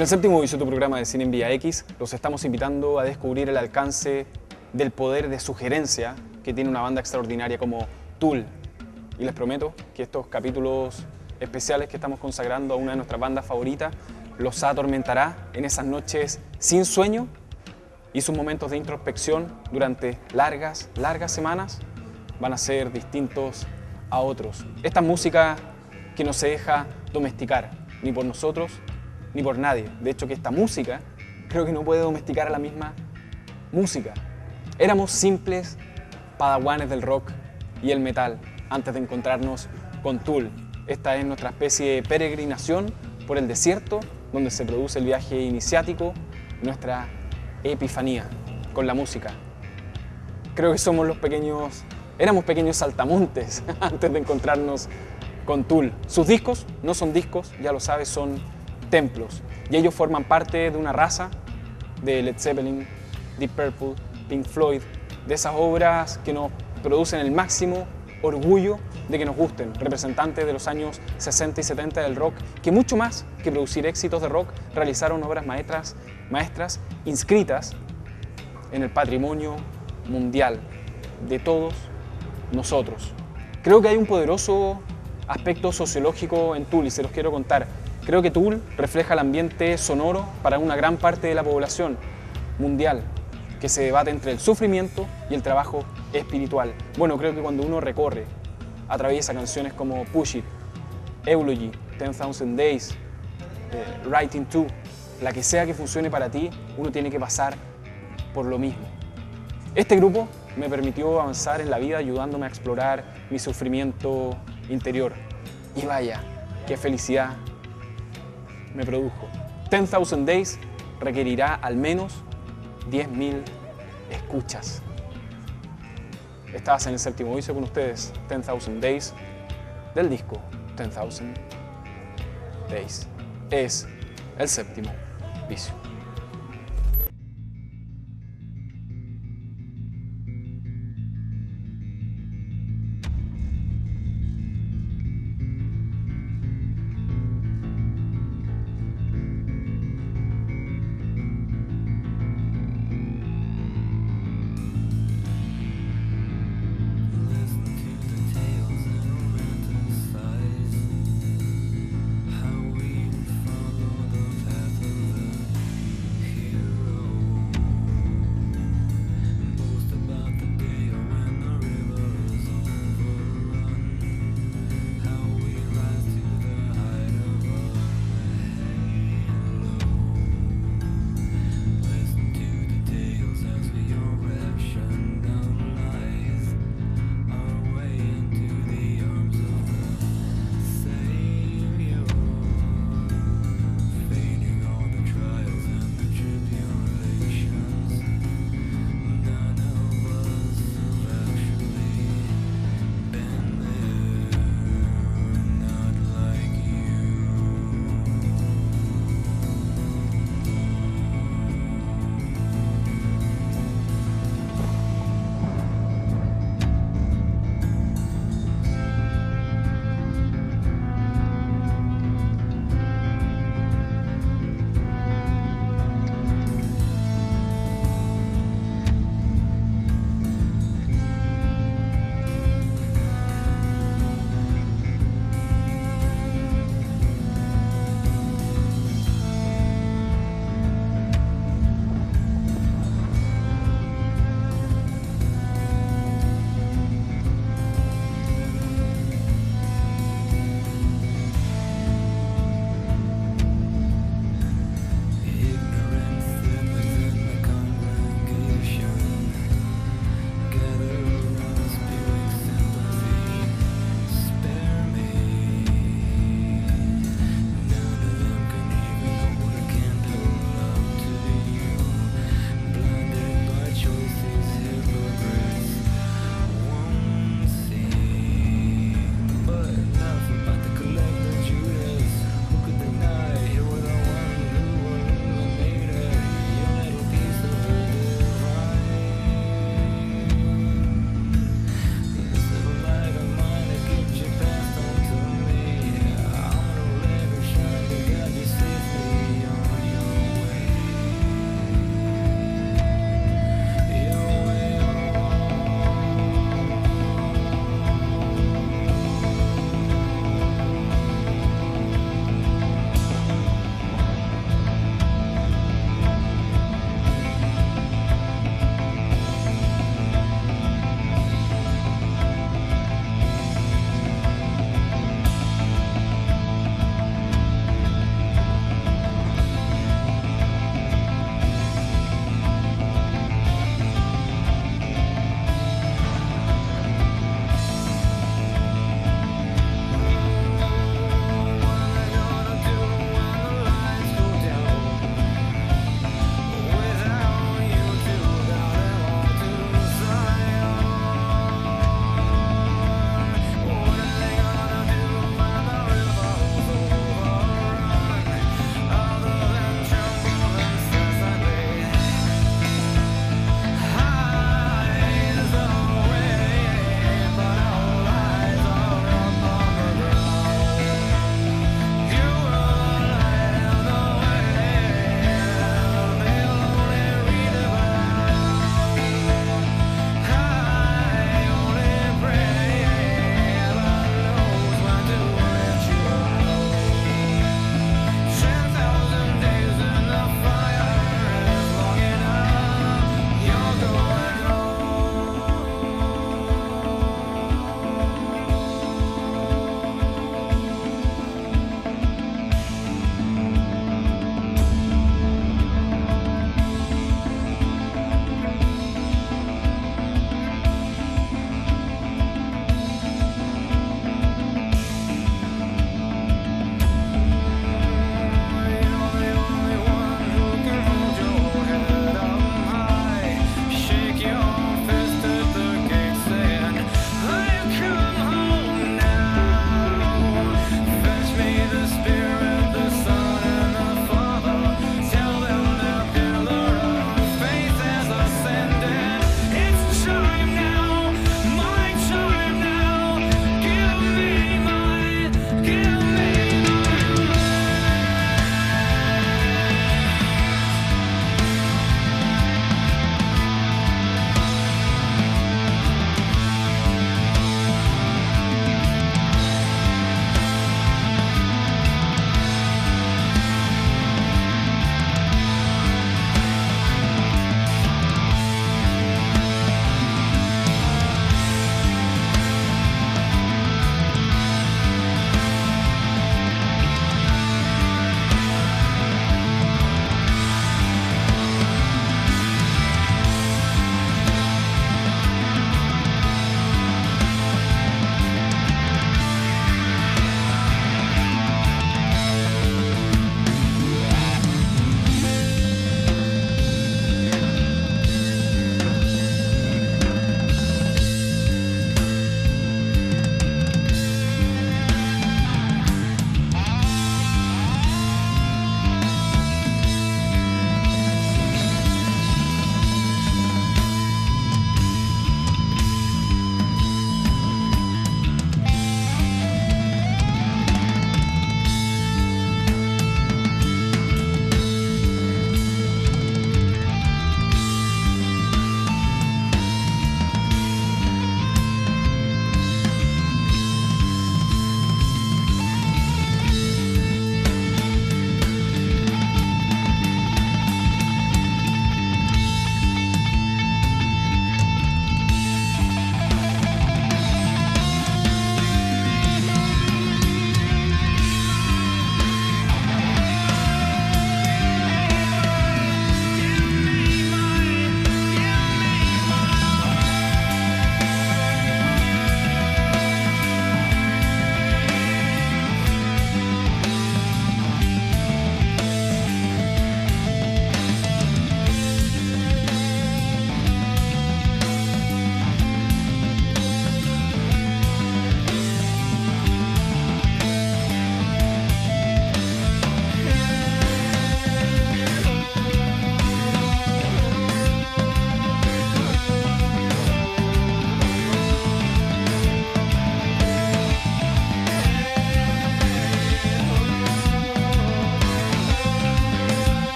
En el séptimo vicio, tu programa de Cine en Vía X, los estamos invitando a descubrir el alcance del poder de sugerencia que tiene una banda extraordinaria como Tool. Y les prometo que estos capítulos especiales que estamos consagrando a una de nuestras bandas favoritas los atormentará en esas noches sin sueño y sus momentos de introspección durante largas semanas van a ser distintos a otros. Esta música que no se deja domesticar, ni por nosotros, ni por nadie. De hecho, que esta música creo que no puede domesticar a la misma música. Éramos simples padawanes del rock y el metal antes de encontrarnos con Tool. Esta es nuestra especie de peregrinación por el desierto, donde se produce el viaje iniciático, nuestra epifanía con la música. Creo que éramos pequeños saltamontes antes de encontrarnos con Tool. Sus discos no son discos, ya lo sabes, son templos. Y ellos forman parte de una raza de Led Zeppelin, Deep Purple, Pink Floyd, de esas obras que nos producen el máximo orgullo de que nos gusten, representantes de los años 60 y 70 del rock, que mucho más que producir éxitos de rock, realizaron obras maestras inscritas en el patrimonio mundial de todos nosotros. Creo que hay un poderoso aspecto sociológico en Tool y se los quiero contar. Creo que Tool refleja el ambiente sonoro para una gran parte de la población mundial, que se debate entre el sufrimiento y el trabajo espiritual. Bueno, creo que cuando uno recorre, atraviesa canciones como Push It, Eulogy, 10,000 Days, Writing To, la que sea que funcione para ti, uno tiene que pasar por lo mismo. Este grupo me permitió avanzar en la vida ayudándome a explorar mi sufrimiento interior. Y vaya, qué felicidad me produjo. 10,000 Days requerirá al menos 10.000 escuchas. Estabas en el séptimo vicio con ustedes, 10,000 Days, del disco 10,000 Days. Es el séptimo vicio.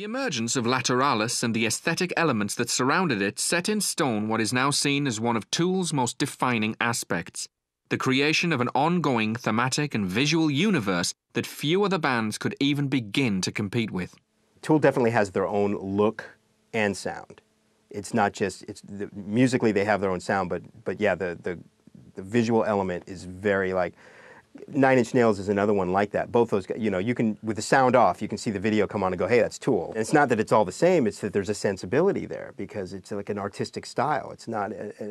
The emergence of Lateralis and the aesthetic elements that surrounded it set in stone what is now seen as one of Tool's most defining aspects, the creation of an ongoing thematic and visual universe that few other bands could even begin to compete with. Tool definitely has their own look and sound. It's not just, musically they have their own sound, but yeah, the visual element is very like, Nine Inch Nails is another one like that. Both those, you know, you can, with the sound off, you can see the video come on and go, hey, that's Tool. And it's not that it's all the same, it's that there's a sensibility there because it's like an artistic style. It's not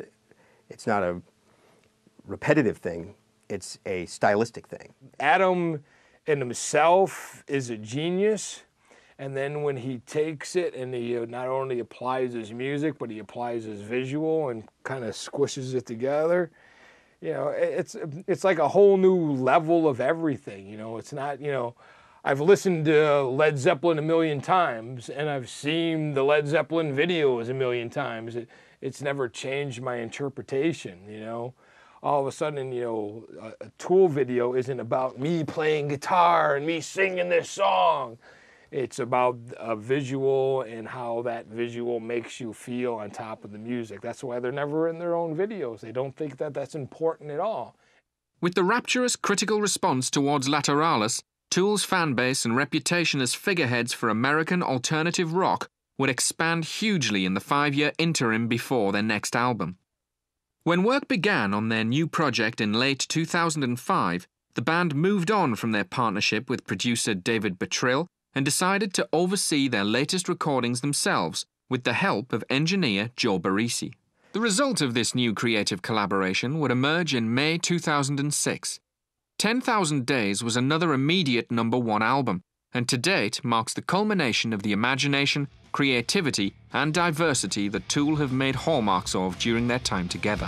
a repetitive thing, it's a stylistic thing. Adam in himself is a genius, and then when he takes it and he not only applies his music, but he applies his visual and kind of squishes it together, you know, it's like a whole new level of everything, you know. It's not, you know, I've listened to Led Zeppelin a million times, and I've seen the Led Zeppelin videos a million times. It's never changed my interpretation, you know. All of a sudden, you know, a Tool video isn't about me playing guitar and me singing this song. It's about a visual and how that visual makes you feel on top of the music. That's why they're never in their own videos. They don't think that that's important at all. With the rapturous critical response towards Lateralis, Tool's fanbase and reputation as figureheads for American alternative rock would expand hugely in the 5-year interim before their next album. When work began on their new project in late 2005, the band moved on from their partnership with producer David Bottrill and decided to oversee their latest recordings themselves with the help of engineer Joe Barresi. The result of this new creative collaboration would emerge in May 2006. 10,000 Days was another immediate #1 album, and to date marks the culmination of the imagination, creativity, and diversity that Tool have made hallmarks of during their time together.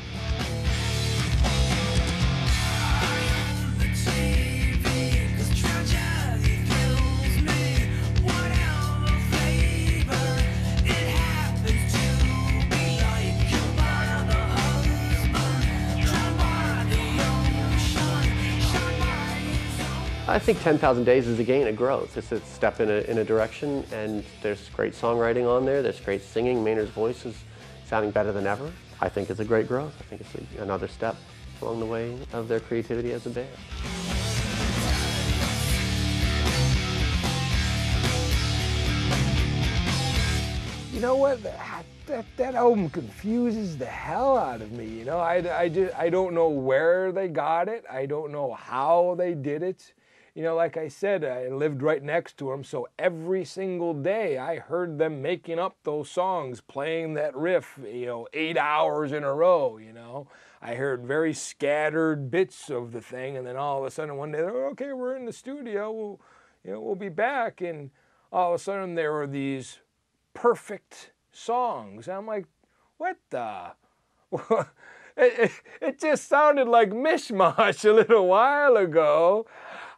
I think 10,000 Days is a gain of growth. It's a step in a direction, and there's great songwriting on there. There's great singing. Maynard's voice is sounding better than ever. I think it's a great growth. I think it's another step along the way of their creativity as a band. You know what? That album confuses the hell out of me. You know, I don't know where they got it. I don't know how they did it. You know, like I said, I lived right next to them, so every single day I heard them making up those songs, playing that riff, you know, 8 hours in a row, you know. I heard very scattered bits of the thing, and then all of a sudden one day, they're, okay, we're in the studio, we'll be back, and all of a sudden there were these perfect songs. I'm like, what the? It just sounded like mishmash a little while ago.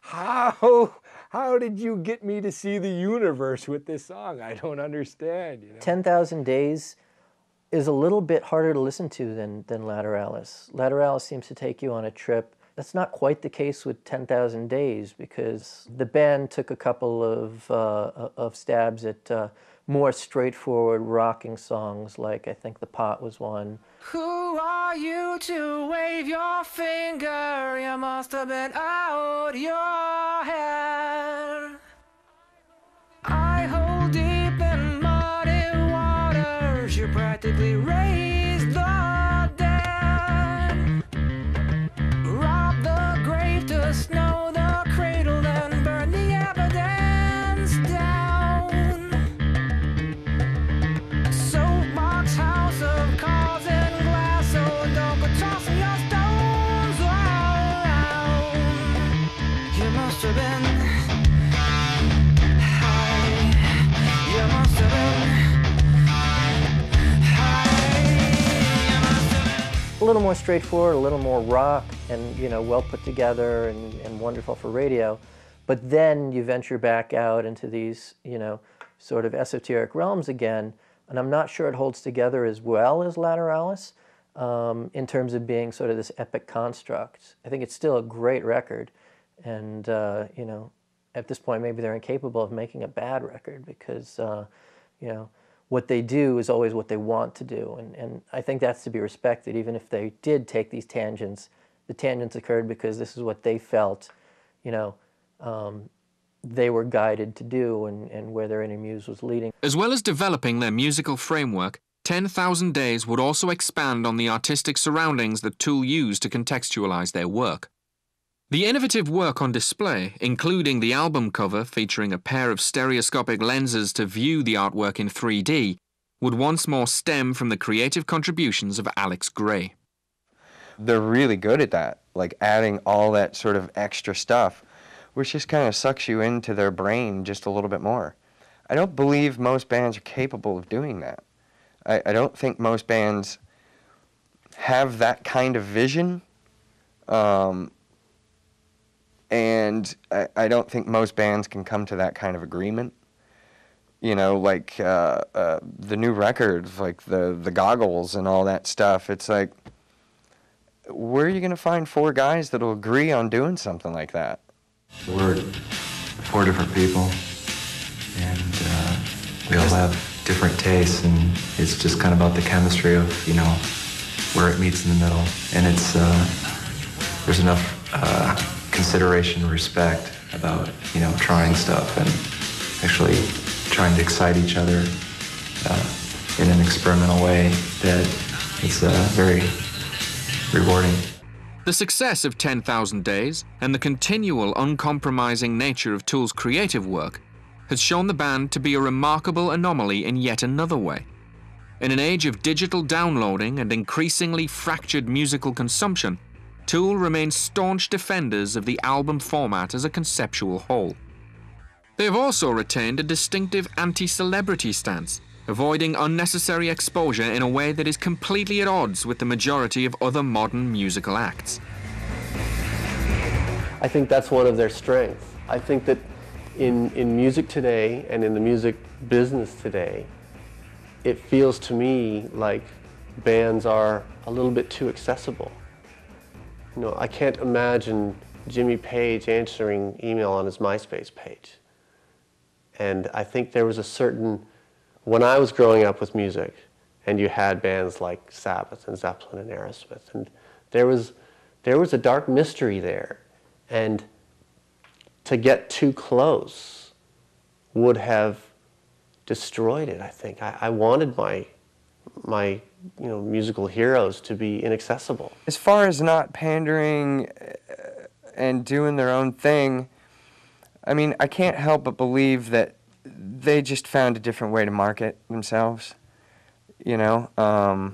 How did you get me to see the universe with this song? I don't understand. You know? 10,000 Days is a little bit harder to listen to than Lateralis. Lateralis seems to take you on a trip. That's not quite the case with 10,000 Days because the band took a couple of stabs at more straightforward rocking songs, like I think The Pot was one. Who are you to wave your finger? You must have been out your head. I hold deep in muddy waters. You practically raised the dead. Rob the grave to snow the cradle, then burn the evidence down. Soapbox house of cards and glass, so don't go tossing your stones around. You must have been high. You must have been high. You must have been. A little more straightforward, a little more rock, and well put together and wonderful for radio. But then you venture back out into these sort of esoteric realms again, and I'm not sure it holds together as well as Lateralis in terms of being sort of this epic construct. I think it's still a great record, and at this point, maybe they're incapable of making a bad record because, you know, what they do is always what they want to do. And I think that's to be respected, even if they did take these tangents. The tangents occurred because this is what they felt, you know, they were guided to do and where their inner muse was leading. As well as developing their musical framework, 10,000 Days would also expand on the artistic surroundings that Tool used to contextualize their work. The innovative work on display, including the album cover featuring a pair of stereoscopic lenses to view the artwork in 3D, would once more stem from the creative contributions of Alex Gray. They're really good at that, like adding all that sort of extra stuff, which just kind of sucks you into their brain just a little bit more. I don't believe most bands are capable of doing that. I don't think most bands have that kind of vision, and I don't think most bands can come to that kind of agreement. You know, like the new records, like the goggles and all that stuff, it's like, where are you going to find 4 guys that'll agree on doing something like that? We're 4 different people, and we all have different tastes, and it's just kind of about the chemistry of, you know, where it meets in the middle. And it's, there's enough consideration and respect about, you know, trying stuff and actually trying to excite each other in an experimental way that it's very rewarding. The success of 10,000 Days and the continual uncompromising nature of Tool's creative work has shown the band to be a remarkable anomaly in yet another way. In an age of digital downloading and increasingly fractured musical consumption, Tool remain staunch defenders of the album format as a conceptual whole. They have also retained a distinctive anti-celebrity stance, avoiding unnecessary exposure in a way that is completely at odds with the majority of other modern musical acts. I think that's one of their strengths. I think that in music today and in the music business today, it feels to me like bands are a little bit too accessible. You know, I can't imagine Jimmy Page answering email on his MySpace page. And I think there was a certain, when I was growing up with music, and you had bands like Sabbath and Zeppelin and Aerosmith, and there was a dark mystery there. And to get too close would have destroyed it, I think. I wanted my musical heroes to be inaccessible. As far as not pandering and doing their own thing, I mean, I can't help but believe that they just found a different way to market themselves, you know.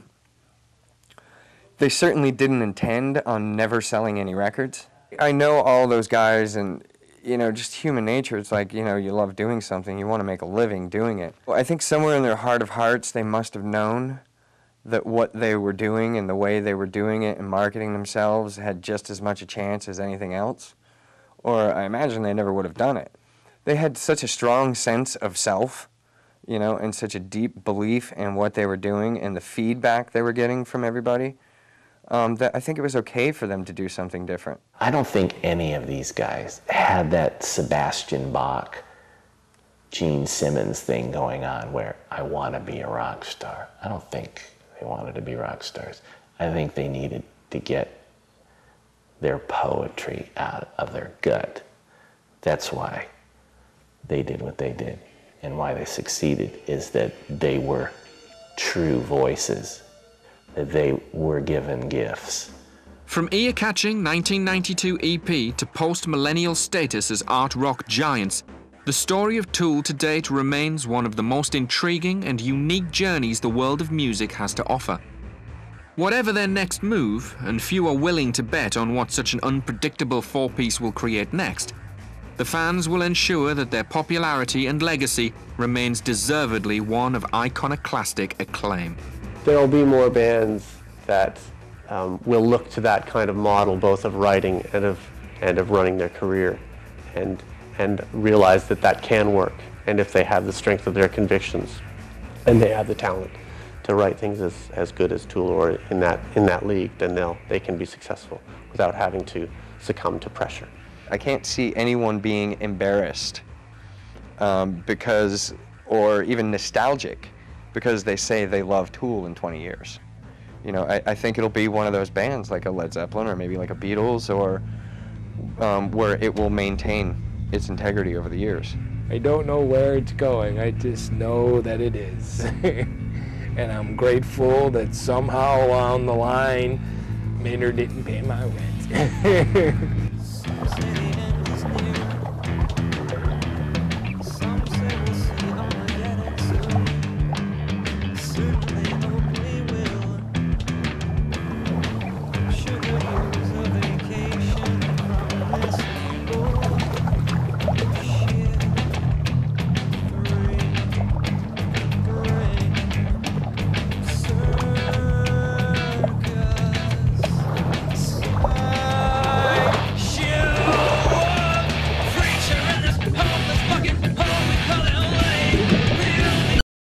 They certainly didn't intend on never selling any records. I know all those guys, and, you know, just human nature, it's like, you know, you love doing something, you want to make a living doing it. Well, I think somewhere in their heart of hearts, they must have known that what they were doing and the way they were doing it and marketing themselves had just as much a chance as anything else, or I imagine they never would have done it. They had such a strong sense of self, you know, and such a deep belief in what they were doing and the feedback they were getting from everybody, that I think it was okay for them to do something different. I don't think any of these guys had that Sebastian Bach, Gene Simmons thing going on where I want to be a rock star. I don't think they wanted to be rock stars. I think they needed to get their poetry out of their gut. That's why they did what they did, and why they succeeded is that they were true voices, that they were given gifts. From ear-catching 1992 EP to post-millennial status as art rock giants, the story of Tool to date remains one of the most intriguing and unique journeys the world of music has to offer. Whatever their next move, and few are willing to bet on what such an unpredictable four-piece will create next, the fans will ensure that their popularity and legacy remains deservedly one of iconoclastic acclaim. There will be more bands that will look to that kind of model, both of writing and of running their career, and realize that that can work. And if they have the strength of their convictions, and they have the talent to write things as good as Tool or in that league, then they can be successful without having to succumb to pressure. I can't see anyone being embarrassed because, or even nostalgic because they say they love Tool in 20 years. You know, I think it'll be one of those bands like a Led Zeppelin or maybe like a Beatles, or where it will maintain its integrity over the years. I don't know where it's going, I just know that it is. And I'm grateful that somehow along the line, Maynard didn't pay my rent.